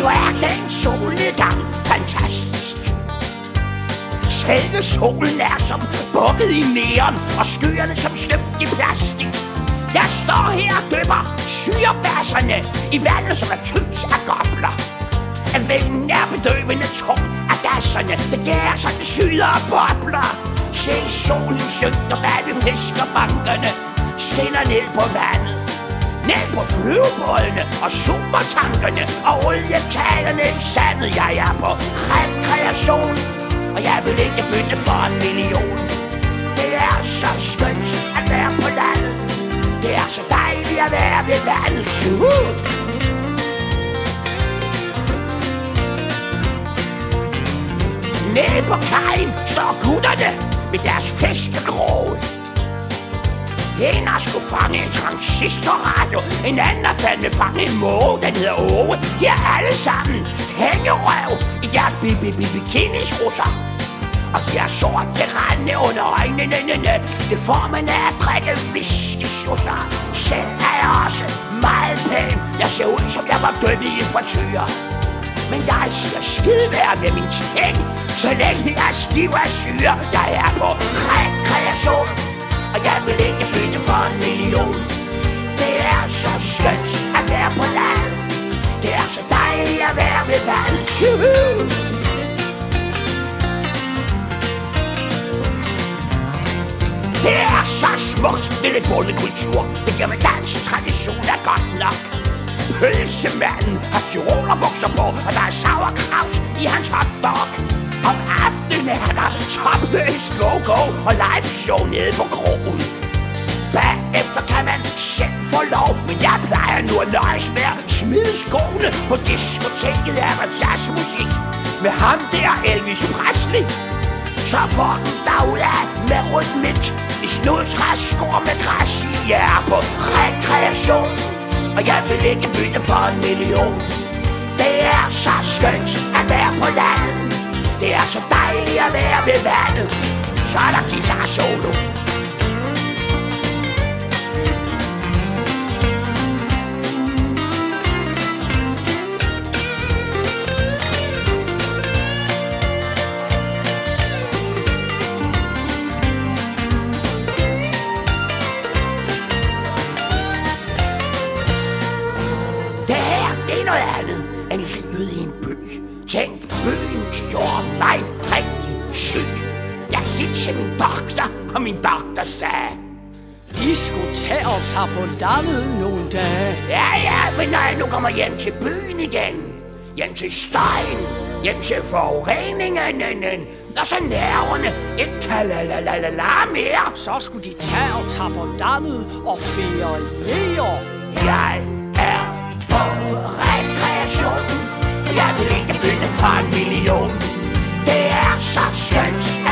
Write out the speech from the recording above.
hvor er den solnedgang fantastisk. Selve solen er som bukket i neon, og skyerne som støbt i plastik. Jeg står her og dypper syrebasserne i vandet, som er tyndt af gobler. Vinden er bedøvende tung af gasserne, det gærer sådan syder og bobler. Se solen synker bag ved fiskerbankerne, skinner ned på vandet, ned på flyvebådene og supertankerne og oliekagerne i sandet. Jeg er på rekreation, og jeg vil ikke bytte for 1 million. Det er så skønt at være på landet, det er så dejligt at være ved vandet. Nede på kajen står gutterne med deres fiskekroge. En har skulle fange en transistorradio, en anden har fandme fange en måge, den hedder Åge. De er alle sammen hængerøv i deres bikinisrusser. Og de har sorte rande under øjnene, det får man af at drikke whiskysjusser. Selv er jeg også meget pæn, jeg ser ud som jeg var døbt i en frityre. Men jeg siger skidevær med min ting, så længe jeg er stiv af syre. Jeg er på rekreation, og jeg vil ikke bytte for 1 million. Det er så skønt at være på landet, det er så dejligt at være ved vandet. Det er så smukt med lidt bondekultur, det giver med dansk tradition er godt nok. Pølsemanden har tyrolerbukser på, og der er sauerkraut i hans hotdog. Om aftenen er der topløs go-go og live-show nede på krogen. Bagefter kan man selv få lov, men jeg plejer nu at nøjes med at smide skoene. På diskoteket er der jazzmusik med ham der Elvis Presley. Så får den derudad med rytmik i snudtræsskor med græs i. Jeg er på rekreation, og jeg vil ikke bytte for 1 million. Det er så skønt at være på landet, det er så dejligt at være ved vandet. Så er der guitar solo. Det er noget andet end livet i en by. Tænk, byen gjorde mig rigtig syg. Jeg gik til min doktor, og min doktor sagde: I skulle tage os her på landet nogle dage. Ja, men når jeg nu kommer hjem til byen igen, hjem til støjen, hjem til forureningen, og så nerverne ikke kan la mere, så skulle de tage os her på landet og feriere. Jeg er på rekreation, og jeg vil ikke bytte for 1 million. Det er så skønt